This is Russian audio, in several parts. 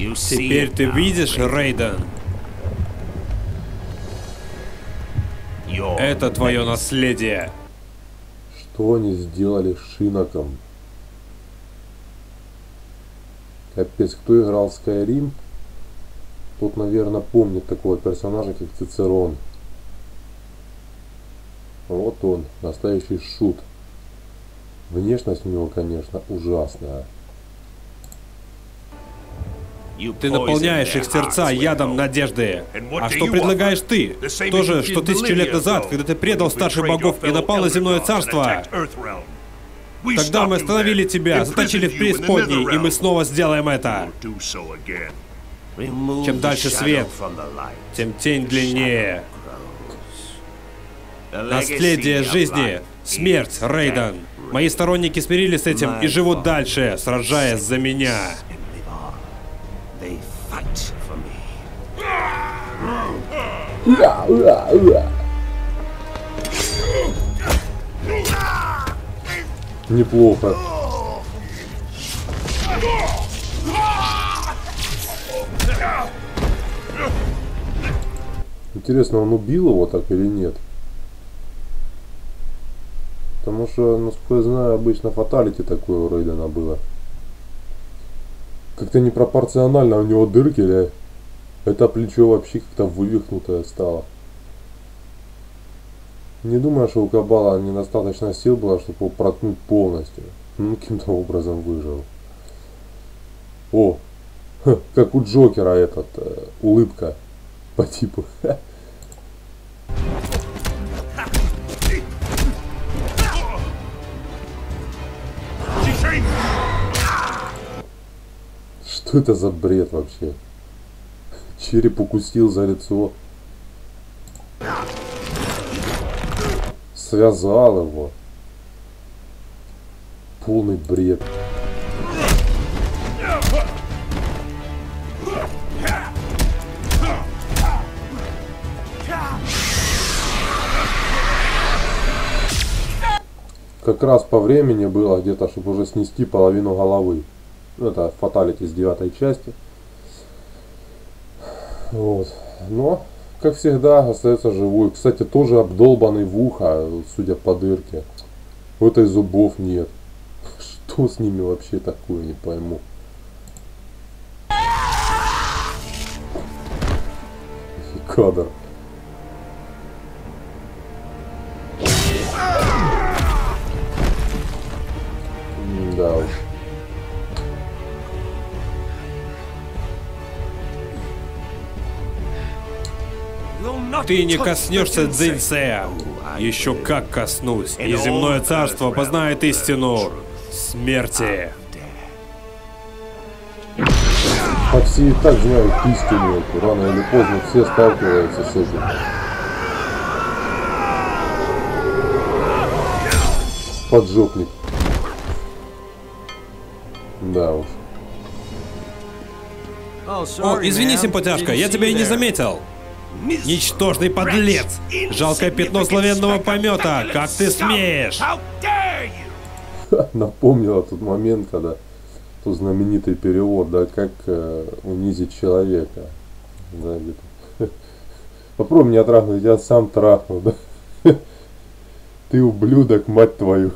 Теперь ты видишь, Рейден? Это твое наследие. Что они сделали с Шиноком? Капец, кто играл в Skyrim, тот, наверное, помнит такого персонажа, как Цицерон. Вот он, настоящий шут. Внешность у него, конечно, ужасная. Ты наполняешь их сердца ядом надежды. А что предлагаешь ты? То же, что 1000 лет назад, когда ты предал старших богов и напал на земное царство. Тогда мы остановили тебя, заточили в преисподней, и мы снова сделаем это. Чем дальше свет, тем тень длиннее. Наследие жизни. Смерть, Рейден. Мои сторонники смирились с этим и живут дальше, сражаясь за меня. Неплохо. Интересно, он убил его так или нет? Потому что, насколько я знаю, обычно фаталити такое у Рейдена было. Как-то непропорционально у него дырки, или это плечо вообще как-то вывихнутое стало. Не думаю, что у Кабала недостаточно сил было, чтобы его проткнуть полностью. Ну, каким-то образом выжил. О, как у Джокера улыбка по типу. Что это за бред вообще? Череп укусил за лицо. Связал его. Полный бред. Как раз по времени было где-то, чтобы уже снести половину головы. Это фаталити с 9 части. Вот. Но, как всегда, остается живой. Кстати, тоже обдолбанный в ухо, судя по дырке. У этой зубов нет. Что с ними вообще такое, не пойму. Кадр. Да уж. Ты не коснешься Цзиньсея. Еще как коснусь. И земное царство познает истину смерти. А все и так знают истину. Рано или поздно все сталкиваются с этим. Поджопник. Да уж. О, извини, симпатяшка, я тебя и не заметил. Ничтожный подлец! Жалкое пятно славянного помета! Как ты смеешь? Напомнила тот момент, когда тот знаменитый перевод, да, как унизить человека. Да, попробуй меня трахнуть, я сам трахну, да? Ты ублюдок, мать твою.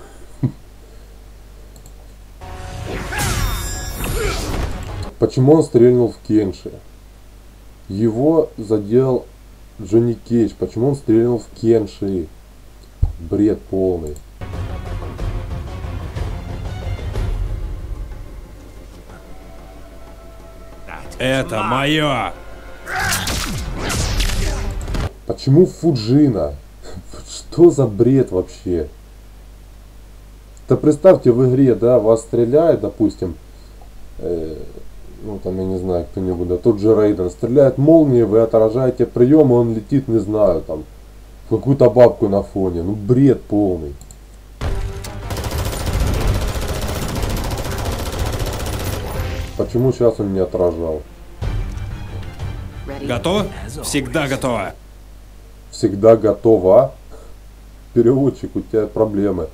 Почему он стрельнул в Кенши? Его задел Джонни Кейдж. Почему он стрельнул в Кенши? Бред полный. Это мое! Почему Фуджина? Что за бред вообще? Да представьте, в игре, да, вас стреляет, допустим, ну там, я не знаю, кто-нибудь, да, тот же Рейден, стреляет молнией, вы отражаете прием, и он летит, не знаю, там, в какую-то бабку на фоне. Ну, бред полный. Почему сейчас он не отражал? Готово? Всегда готово. Всегда готова. Переводчик, у тебя проблемы.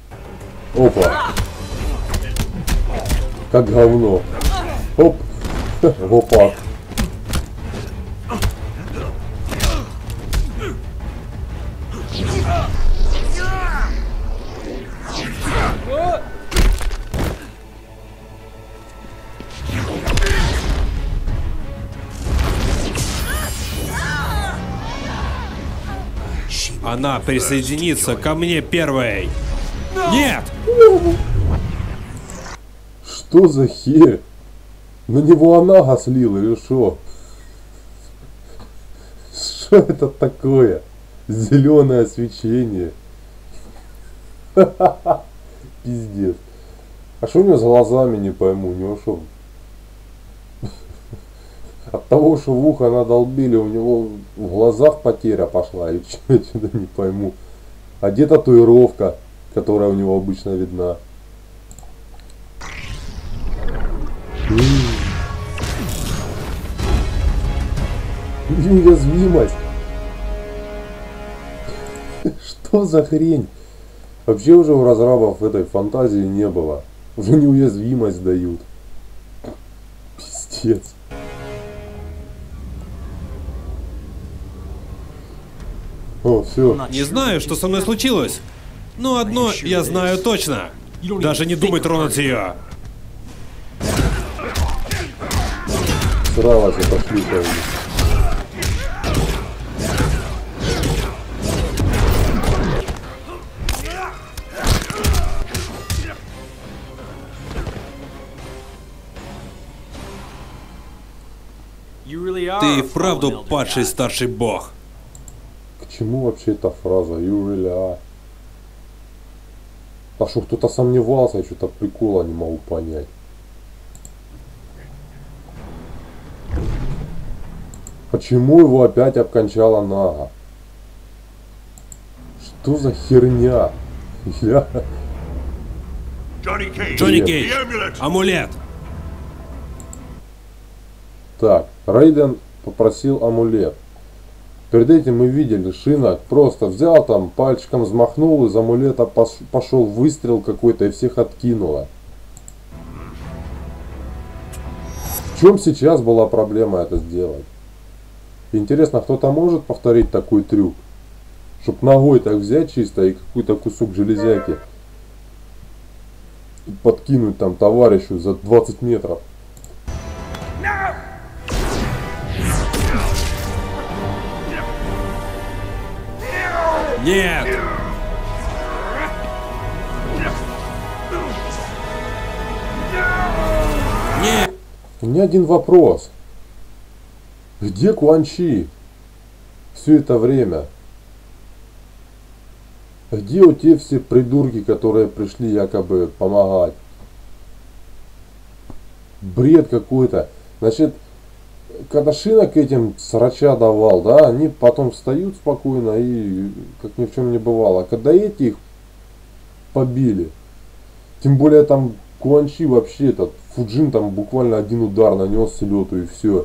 Опа. Как говно. Оп. Лопат. Она присоединится ко мне первой. Нет! Что за херь? На него она слила или что? Что это такое? Зеленое свечение. Пиздец. А что у него с глазами, не пойму, у него что? От того, что в ухо надолбили, у него в глазах потеря пошла, или что, я что-то не пойму. А где татуировка, которая у него обычно видна? Неуязвимость. Что за хрень? Вообще уже у разрабов этой фантазии не было. Уже неуязвимость дают. Пиздец. О, все. Не знаю, что со мной случилось. Но одно я знаю точно. Даже не думай тронуть ее. Сралась эта шлюха. Ты и вправду падший старший бог. К чему вообще эта фраза? You really are. А что, кто-то сомневался, я что-то прикола не могу понять. Почему его опять обкончала Нага? Что за херня? Джонни Кейдж, амулет. Так, Рейден попросил амулет. Перед этим мы видели, Шинок просто взял там, пальчиком взмахнул, из амулета пошел выстрел какой-то и всех откинуло. В чем сейчас была проблема это сделать? Интересно, кто-то может повторить такой трюк? Чтоб ногой так взять чисто и какой-то кусок железяки и подкинуть там товарищу за 20 метров. Нет! Нет! У меня один вопрос. Где Куан Чи все это время? Где у те все придурки, которые пришли якобы помогать? Бред какой-то. Значит, когда Шинок этим срача давал, да, они потом встают спокойно и как ни в чем не бывало. А когда эти их побили, тем более там Куан Чи вообще этот Фуджин там буквально один удар нанес с лету и все.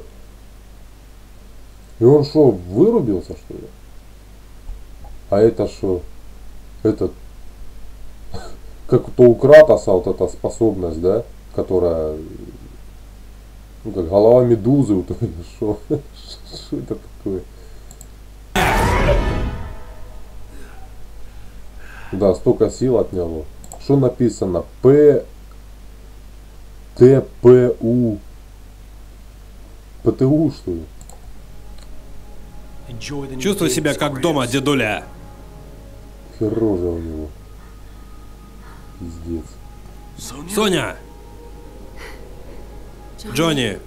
И он что, вырубился что ли? А это что? Этот, как-то у Кратоса вот эта способность, да, которая, ну как голова медузы, вот это что? Что это такое? Да, столько сил отняло. Что написано? ПТПУ. ПТУ что ли? Чувствуй себя как дома, дедуля. Рожа у него. Пиздец. Соня! Джонни!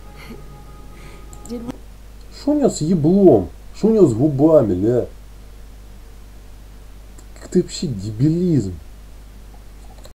Что у него с еблом? Что у него с губами, ля? Как ты вообще дебилизм?